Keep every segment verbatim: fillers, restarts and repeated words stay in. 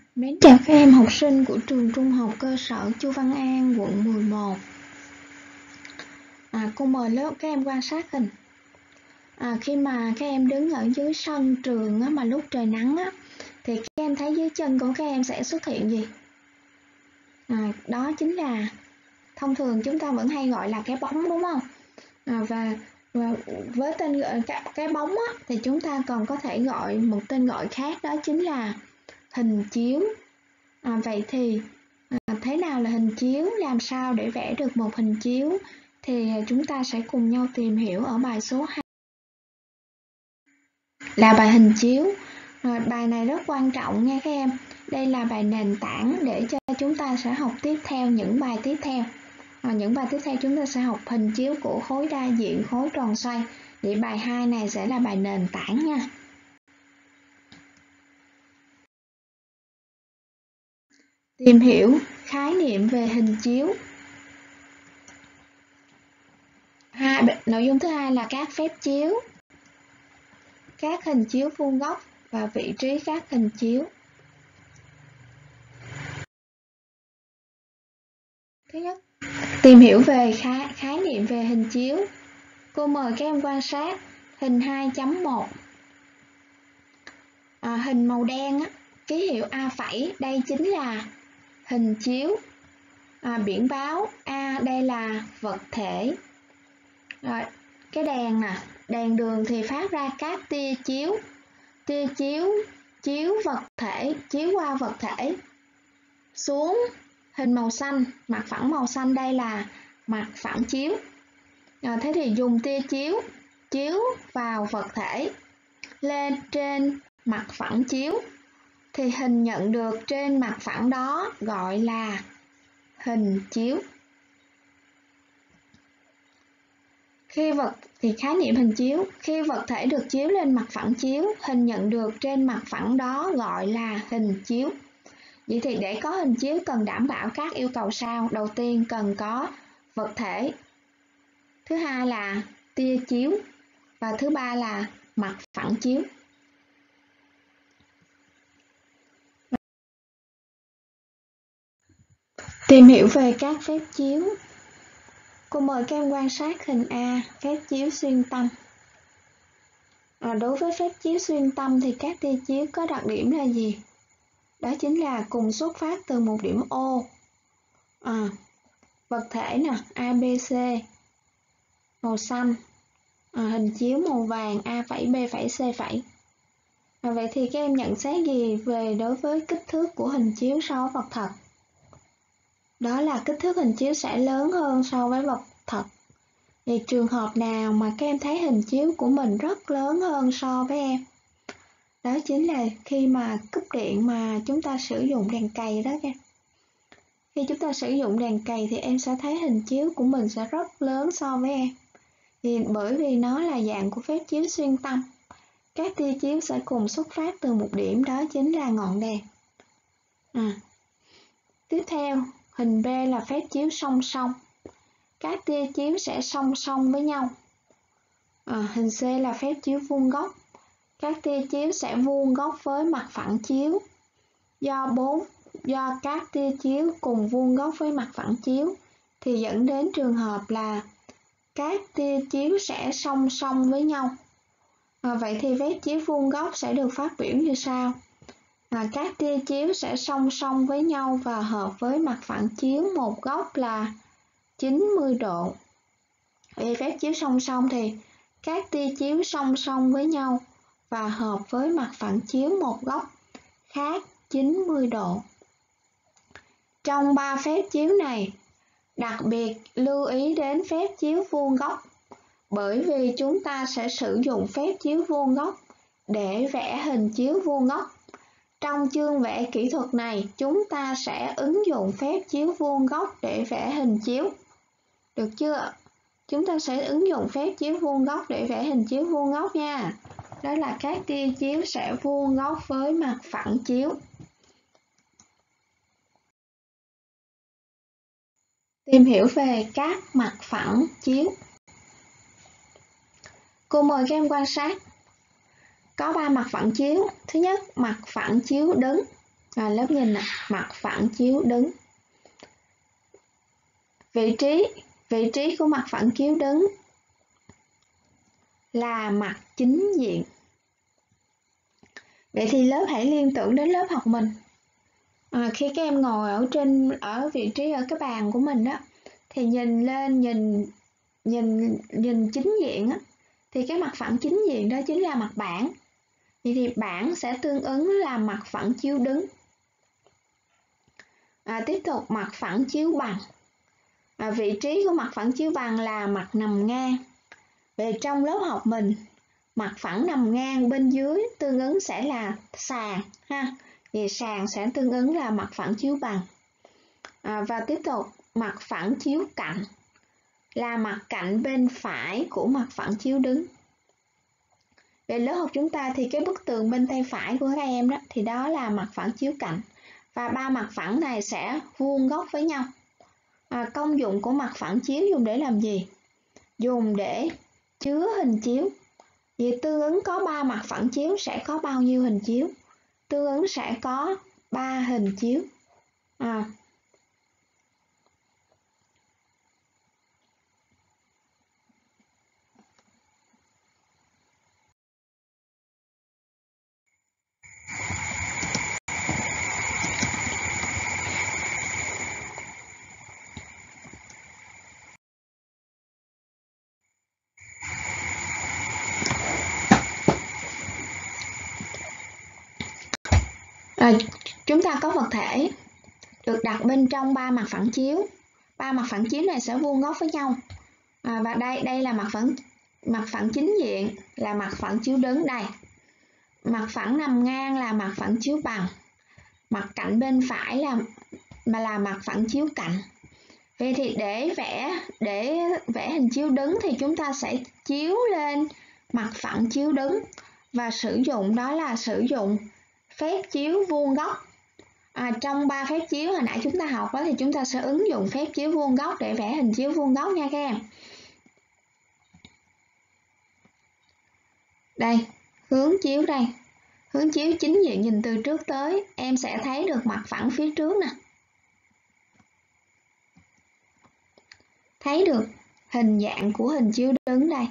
Mến chào các em học sinh của trường trung học cơ sở Chu Văn An, quận mười một. À, cô mời lớp các em quan sát hình. À, khi mà các em đứng ở dưới sân trường á, mà lúc trời nắng á, thì các em thấy dưới chân của các em sẽ xuất hiện gì? À, đó chính là, thông thường chúng ta vẫn hay gọi là cái bóng, đúng không? À, và, và với tên gọi cái, cái bóng á, thì chúng ta còn có thể gọi một tên gọi khác, đó chính là hình chiếu. À, vậy thì à, thế nào là hình chiếu, làm sao để vẽ được một hình chiếu, thì chúng ta sẽ cùng nhau tìm hiểu ở bài số hai là bài hình chiếu. À, bài này rất quan trọng nha các em, đây là bài nền tảng để cho chúng ta sẽ học tiếp theo những bài tiếp theo. À, những bài tiếp theo chúng ta sẽ học hình chiếu của khối đa diện, khối tròn xoay, thì bài hai này sẽ là bài nền tảng nha. Tìm hiểu khái niệm về hình chiếu. Ha, nội dung thứ hai là các phép chiếu, các hình chiếu vuông góc và vị trí các hình chiếu. Thứ nhất, tìm hiểu về khái, khái niệm về hình chiếu. Cô mời các em quan sát hình hai chấm một. À, hình màu đen á, ký hiệu A phẩy, đây chính là hình chiếu. À, biển báo A, đây là vật thể. Rồi, cái đèn nè, đèn đường thì phát ra các tia chiếu. Tia chiếu chiếu vật thể, chiếu qua vật thể xuống. Hình màu xanh, mặt phẳng màu xanh, đây là mặt phẳng chiếu. À, thế thì dùng tia chiếu chiếu vào vật thể lên trên mặt phẳng chiếu, thì hình nhận được trên mặt phẳng đó gọi là hình chiếu. Khi vật thì khái niệm hình chiếu, khi vật thể được chiếu lên mặt phẳng chiếu, hình nhận được trên mặt phẳng đó gọi là hình chiếu. Vậy thì để có hình chiếu cần đảm bảo các yêu cầu sau. Đầu tiên cần có vật thể, thứ hai là tia chiếu, và thứ ba là mặt phẳng chiếu. Tìm hiểu về các phép chiếu. Cô mời các em quan sát hình A, phép chiếu xuyên tâm. À, đối với phép chiếu xuyên tâm thì các tia chiếu có đặc điểm là gì? Đó chính là cùng xuất phát từ một điểm O. À, vật thể nè, A, B, C, màu xanh. À, hình chiếu màu vàng, A phẩy, B phẩy, C phẩy. À, vậy thì các em nhận xét gì về đối với kích thước của hình chiếu so với vật thật? Đó là kích thước hình chiếu sẽ lớn hơn so với vật thật. Thì trường hợp nào mà các em thấy hình chiếu của mình rất lớn hơn so với em? Đó chính là khi mà cúp điện mà chúng ta sử dụng đèn cầy đó nha. Khi chúng ta sử dụng đèn cầy thì em sẽ thấy hình chiếu của mình sẽ rất lớn so với em. Thì bởi vì nó là dạng của phép chiếu xuyên tâm, các tia chiếu sẽ cùng xuất phát từ một điểm, đó chính là ngọn đèn. À. Tiếp theo, hình B là phép chiếu song song. Các tia chiếu sẽ song song với nhau. À, hình C là phép chiếu vuông góc. Các tia chiếu sẽ vuông góc với mặt phẳng chiếu. Do bốn do các tia chiếu cùng vuông góc với mặt phẳng chiếu thì dẫn đến trường hợp là các tia chiếu sẽ song song với nhau. À, vậy thì phép chiếu vuông góc sẽ được phát biểu như sau. À, các tia chiếu sẽ song song với nhau và hợp với mặt phẳng chiếu một góc là chín mươi độ. Về phép chiếu song song thì các tia chiếu song song với nhau và hợp với mặt phẳng chiếu một góc khác chín mươi độ. Trong ba phép chiếu này, đặc biệt lưu ý đến phép chiếu vuông góc, bởi vì chúng ta sẽ sử dụng phép chiếu vuông góc để vẽ hình chiếu vuông góc. Trong chương vẽ kỹ thuật này, chúng ta sẽ ứng dụng phép chiếu vuông góc để vẽ hình chiếu. Được chưa? Chúng ta sẽ ứng dụng phép chiếu vuông góc để vẽ hình chiếu vuông góc nha. Đó là các tia chiếu sẽ vuông góc với mặt phẳng chiếu. Tìm hiểu về các mặt phẳng chiếu. Cô mời các em quan sát. Có ba mặt phẳng chiếu. Thứ nhất, mặt phẳng chiếu đứng. À, lớp nhìn nè, mặt phẳng chiếu đứng. Vị trí, vị trí của mặt phẳng chiếu đứng là mặt chính diện. Vậy thì lớp hãy liên tưởng đến lớp học mình. À, khi các em ngồi ở trên ở vị trí ở cái bàn của mình đó, thì nhìn lên nhìn nhìn nhìn chính diện á, thì cái mặt phẳng chính diện đó chính là mặt bảng. Vậy thì bảng sẽ tương ứng là mặt phẳng chiếu đứng. À, tiếp tục mặt phẳng chiếu bằng. À, vị trí của mặt phẳng chiếu bằng là mặt nằm ngang. Về trong lớp học mình, mặt phẳng nằm ngang bên dưới tương ứng sẽ là sàn ha. Thì sàn sẽ tương ứng là mặt phẳng chiếu bằng. À, và tiếp tục mặt phẳng chiếu cạnh là mặt cạnh bên phải của mặt phẳng chiếu đứng. Về lớp học chúng ta thì cái bức tường bên tay phải của các em đó thì đó là mặt phẳng chiếu cạnh. Và ba mặt phẳng này sẽ vuông góc với nhau. À, công dụng của mặt phẳng chiếu dùng để làm gì? Dùng để chứa hình chiếu. Vì tương ứng có ba mặt phẳng chiếu sẽ có bao nhiêu hình chiếu? Tương ứng sẽ có ba hình chiếu. À. À, chúng ta có vật thể được đặt bên trong ba mặt phẳng chiếu. Ba mặt phẳng chiếu này sẽ vuông góc với nhau. À, và đây đây là mặt phẳng mặt phẳng chính diện là mặt phẳng chiếu đứng đây. Mặt phẳng nằm ngang là mặt phẳng chiếu bằng. Mặt cạnh bên phải là mà là mặt phẳng chiếu cạnh. Vậy thì để vẽ để vẽ hình chiếu đứng thì chúng ta sẽ chiếu lên mặt phẳng chiếu đứng và sử dụng đó là sử dụng phép chiếu vuông góc. À, trong ba phép chiếu hồi nãy chúng ta học đó thì chúng ta sẽ ứng dụng phép chiếu vuông góc để vẽ hình chiếu vuông góc nha các em. Đây, hướng chiếu đây. Hướng chiếu chính diện nhìn từ trước tới, em sẽ thấy được mặt phẳng phía trước nè. Thấy được hình dạng của hình chiếu đứng đây.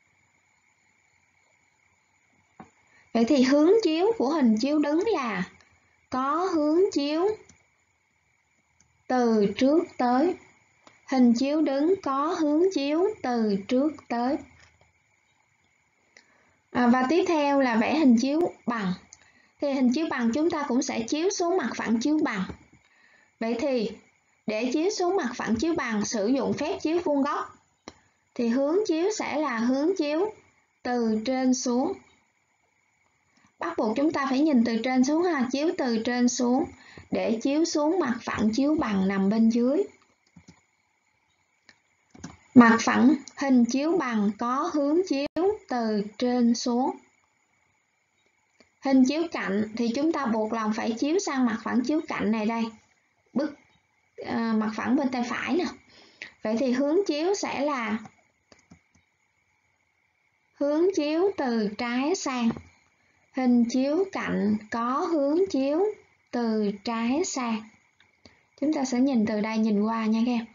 Vậy thì hướng chiếu của hình chiếu đứng là có hướng chiếu từ trước tới. Hình chiếu đứng có hướng chiếu từ trước tới. À, và tiếp theo là vẽ hình chiếu bằng. Thì hình chiếu bằng chúng ta cũng sẽ chiếu xuống mặt phẳng chiếu bằng. Vậy thì để chiếu xuống mặt phẳng chiếu bằng sử dụng phép chiếu vuông góc. Thì hướng chiếu sẽ là hướng chiếu từ trên xuống. Bắt buộc chúng ta phải nhìn từ trên xuống ha, chiếu từ trên xuống để chiếu xuống mặt phẳng chiếu bằng nằm bên dưới. Mặt phẳng hình chiếu bằng có hướng chiếu từ trên xuống. Hình chiếu cạnh thì chúng ta buộc lòng phải chiếu sang mặt phẳng chiếu cạnh này đây. Bức uh, mặt phẳng bên tay phải nè. Vậy thì hướng chiếu sẽ là hướng chiếu từ trái sang. Hình chiếu cạnh có hướng chiếu từ trái sang. Chúng ta sẽ nhìn từ đây nhìn qua nha các em.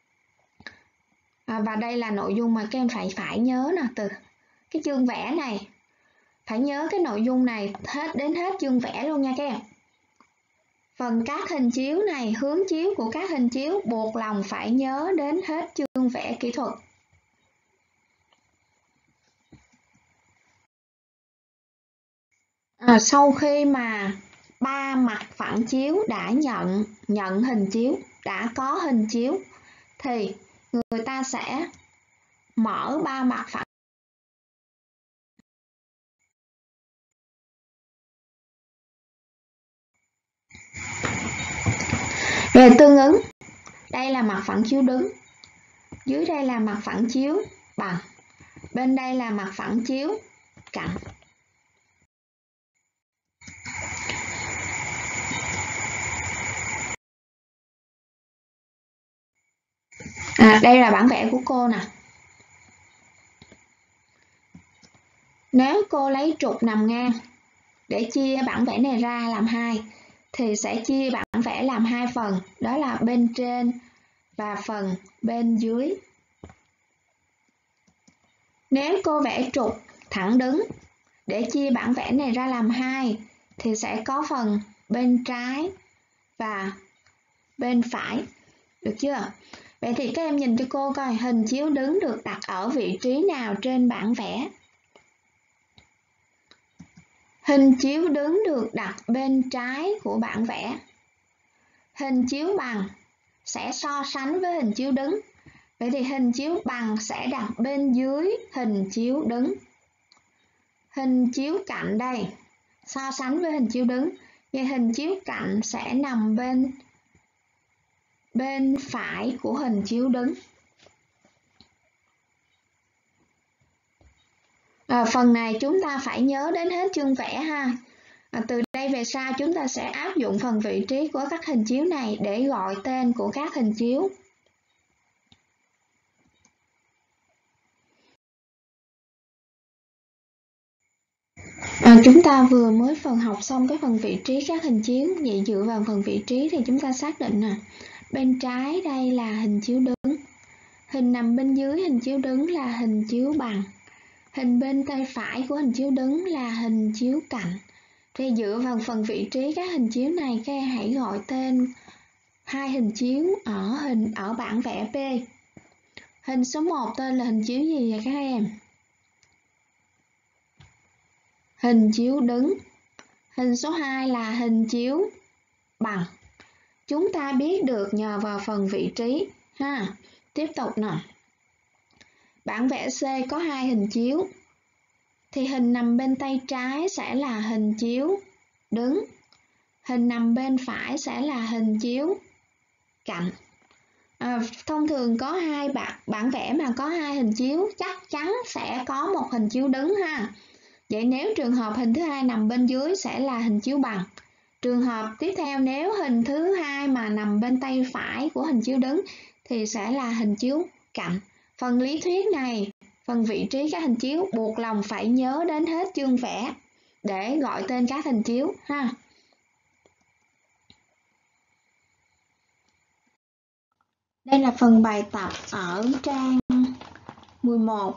À, và đây là nội dung mà các em phải phải nhớ nè, từ cái chương vẽ này. Phải nhớ cái nội dung này hết đến hết chương vẽ luôn nha các em. Phần các hình chiếu này, hướng chiếu của các hình chiếu buộc lòng phải nhớ đến hết chương vẽ kỹ thuật. À, sau khi mà ba mặt phẳng chiếu đã nhận nhận hình chiếu, đã có hình chiếu thì người ta sẽ mở ba mặt phẳng. Về tương ứng, đây là mặt phẳng chiếu đứng, dưới đây là mặt phẳng chiếu bằng, bên đây là mặt phẳng chiếu cạnh. À, đây là bản vẽ của cô nè. Nếu cô lấy trục nằm ngang để chia bản vẽ này ra làm hai thì sẽ chia bản vẽ làm hai phần, đó là bên trên và phần bên dưới. Nếu cô vẽ trục thẳng đứng để chia bản vẽ này ra làm hai thì sẽ có phần bên trái và bên phải, được chưa? Vậy thì các em nhìn cho cô coi hình chiếu đứng được đặt ở vị trí nào trên bản vẽ. Hình chiếu đứng được đặt bên trái của bản vẽ. Hình chiếu bằng sẽ so sánh với hình chiếu đứng. Vậy thì hình chiếu bằng sẽ đặt bên dưới hình chiếu đứng. Hình chiếu cạnh đây so sánh với hình chiếu đứng. Vậy hình chiếu cạnh sẽ nằm bên bên phải của hình chiếu đứng. À, phần này chúng ta phải nhớ đến hết chương vẽ ha. À, từ đây về sau chúng ta sẽ áp dụng phần vị trí của các hình chiếu này để gọi tên của các hình chiếu. À, chúng ta vừa mới phần học xong cái phần vị trí các hình chiếu. Vậy dựa vào phần vị trí thì chúng ta xác định nè, bên trái đây là hình chiếu đứng, hình nằm bên dưới hình chiếu đứng là hình chiếu bằng, hình bên tay phải của hình chiếu đứng là hình chiếu cạnh. Thì dựa vào phần vị trí các hình chiếu này, các em hãy gọi tên hai hình chiếu ở hình ở bản vẽ B. Hình số một tên là hình chiếu gì vậy các em? Hình chiếu đứng. Hình số hai là hình chiếu bằng. Chúng ta biết được nhờ vào phần vị trí ha. Tiếp tục nè. Bản vẽ C có hai hình chiếu. Thì hình nằm bên tay trái sẽ là hình chiếu đứng. Hình nằm bên phải sẽ là hình chiếu cạnh. À, thông thường có hai bản, bản vẽ mà có hai hình chiếu chắc chắn sẽ có một hình chiếu đứng ha. Vậy nếu trường hợp hình thứ hai nằm bên dưới sẽ là hình chiếu bằng. Trường hợp tiếp theo nếu hình thứ hai mà nằm bên tay phải của hình chiếu đứng thì sẽ là hình chiếu cạnh. Phần lý thuyết này, phần vị trí các hình chiếu buộc lòng phải nhớ đến hết chương vẽ để gọi tên các hình chiếu ha. Đây là phần bài tập ở trang mười một.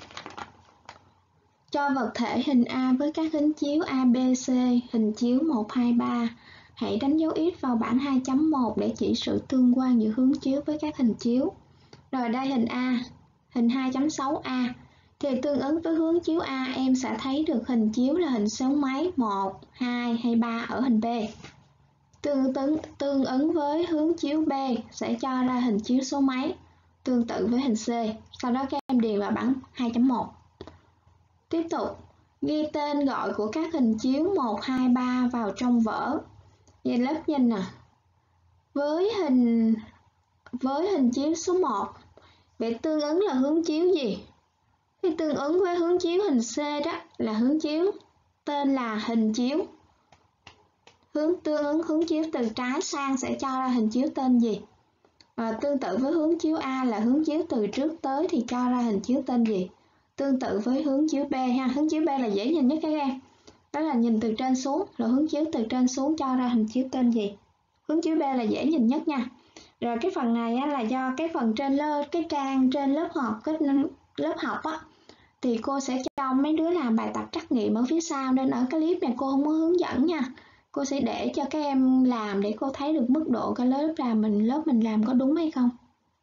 Cho vật thể hình A với các hình chiếu A, B, C, hình chiếu một, hai, ba. Hãy đánh dấu X vào bảng hai chấm một để chỉ sự tương quan giữa hướng chiếu với các hình chiếu. Rồi đây hình A, hình hai chấm sáu A. Thì tương ứng với hướng chiếu A, em sẽ thấy được hình chiếu là hình số mấy, một, hai hay ba ở hình B. Tương, tương, tương ứng với hướng chiếu B sẽ cho ra hình chiếu số mấy, tương tự với hình C. Sau đó các em điền vào bảng hai chấm một. Tiếp tục, ghi tên gọi của các hình chiếu một, hai, ba vào trong vở. Vậy lớp nhìn nè. Với hình với hình chiếu số một, vậy tương ứng là hướng chiếu gì? Thì tương ứng với hướng chiếu hình C đó là hướng chiếu tên là hình chiếu. Hướng tương ứng hướng chiếu từ trái sang sẽ cho ra hình chiếu tên gì? Và tương tự với hướng chiếu A là hướng chiếu từ trước tới thì cho ra hình chiếu tên gì? Tương tự với hướng chiếu B ha, hướng chiếu B là dễ nhìn nhất các em. Đó là nhìn từ trên xuống, rồi hướng chiếu từ trên xuống cho ra hình chiếu tên gì? Hướng chiếu B là dễ nhìn nhất nha. Rồi cái phần này á, là do cái phần trên lớp, cái trang trên lớp học, cái lớp học á, thì cô sẽ cho mấy đứa làm bài tập trắc nghiệm ở phía sau nên ở cái clip này cô không có hướng dẫn nha. Cô sẽ để cho các em làm để cô thấy được mức độ cái lớp làm mình lớp mình làm có đúng hay không.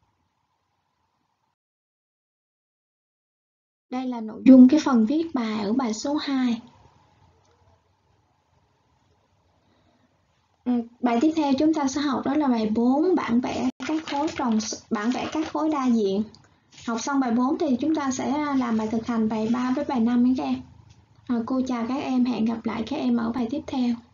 Đây là nội dung cái phần viết bài ở bài số hai. Ừ, bài tiếp theo chúng ta sẽ học đó là bài bốn, bản vẽ các khối tròn, bản vẽ các khối đa diện. Học xong bài bốn thì chúng ta sẽ làm bài thực hành bài ba với bài năm các em. À, cô chào các em, hẹn gặp lại các em ở bài tiếp theo.